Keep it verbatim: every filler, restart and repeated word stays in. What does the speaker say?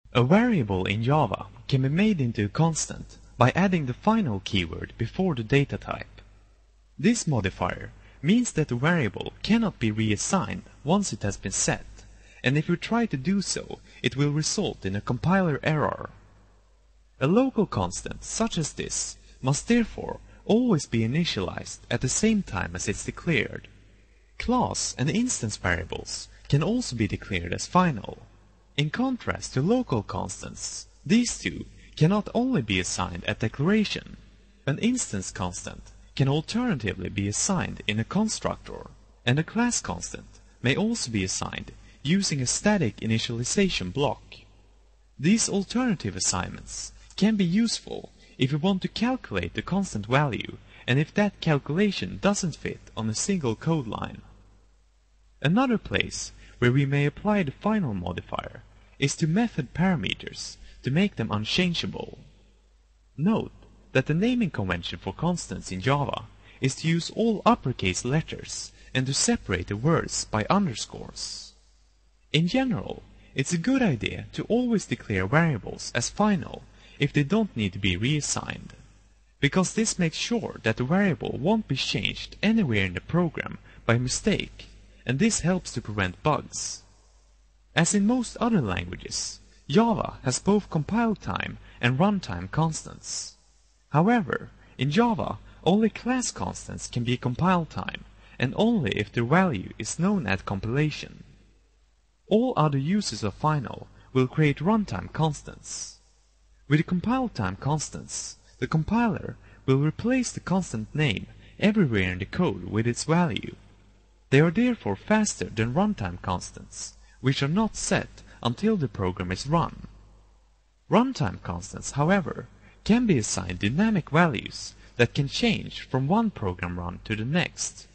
A variable in Java can be made into a constant by adding the final keyword before the data type. This modifier means that the variable cannot be reassigned once it has been set, and if you try to do so, it will result in a compiler error. A local constant such as this must therefore always be initialized at the same time as it's declared. Class and instance variables can also be declared as final. In contrast to local constants, these two cannot only be assigned at declaration. An instance constant can alternatively be assigned in a constructor, and a class constant may also be assigned using a static initialization block. These alternative assignments can be useful if you want to calculate the constant value and if that calculation doesn't fit on a single code line. Another place where we may apply the final modifier is to method parameters to make them unchangeable. Note that the naming convention for constants in Java is to use all uppercase letters and to separate the words by underscores. In general, it's a good idea to always declare variables as final if they don't need to be reassigned, because this makes sure that the variable won't be changed anywhere in the program by mistake, and this helps to prevent bugs. As in most other languages, Java has both compile time and runtime constants. However, in Java, only class constants can be compile time, and only if their value is known at compilation. All other uses of final will create runtime constants. With the compile time constants, the compiler will replace the constant name everywhere in the code with its value. They are therefore faster than runtime constants, which are not set until the program is run. Runtime constants, however, can be assigned dynamic values that can change from one program run to the next.